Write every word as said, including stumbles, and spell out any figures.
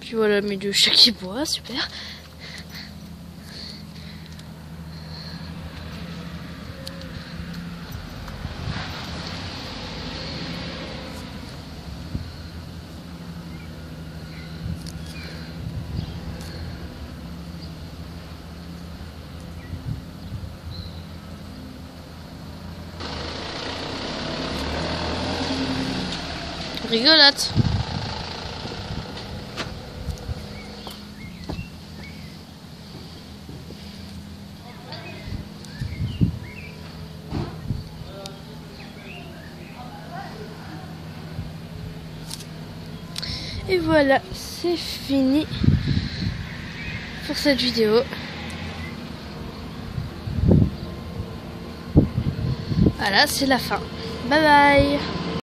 Puis voilà, mes deux chats qui boivent, super. Rigolote. Et voilà, c'est fini pour cette vidéo. Voilà, c'est la fin. Bye bye.